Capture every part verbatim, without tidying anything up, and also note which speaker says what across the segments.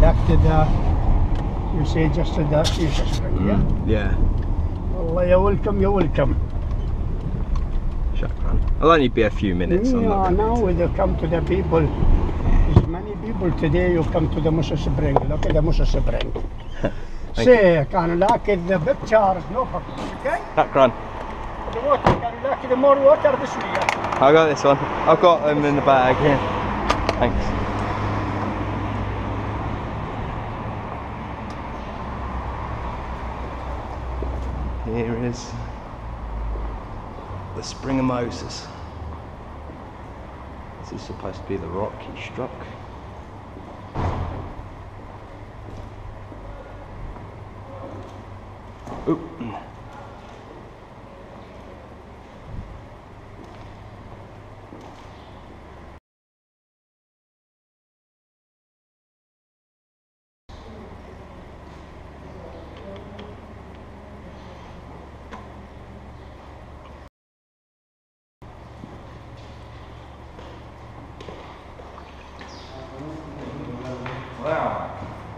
Speaker 1: back to the, you say just to the East Spring,
Speaker 2: mm,
Speaker 1: yeah?
Speaker 2: Yeah.
Speaker 1: Wallah, you're welcome, you're welcome.
Speaker 2: Shukran. I'll only be a few minutes. I'm
Speaker 1: Yeah,
Speaker 2: not
Speaker 1: now
Speaker 2: going
Speaker 1: when you come to the people, there's many people today you come to the Musa Spring. Look at the Musa Spring. Say, can you look at the pictures? No problem, okay?
Speaker 2: Shukran.
Speaker 1: The water, can you look at the more water this way? Yeah?
Speaker 2: I got this one. I've got them in the bag here. Thanks. Here is the Spring of Moses. This is supposed to be the rock he struck. Oop. Wow.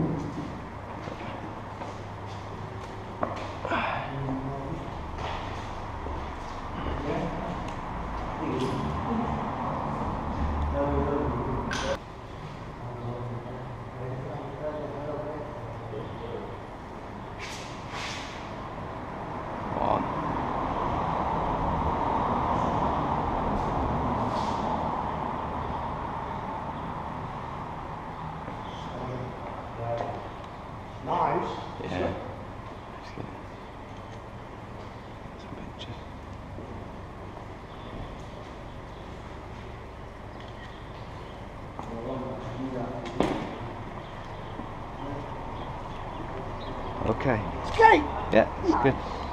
Speaker 1: Nice.
Speaker 2: Yeah. Let's get some pictures. Okay.
Speaker 1: It's great.
Speaker 2: Yeah, it's good.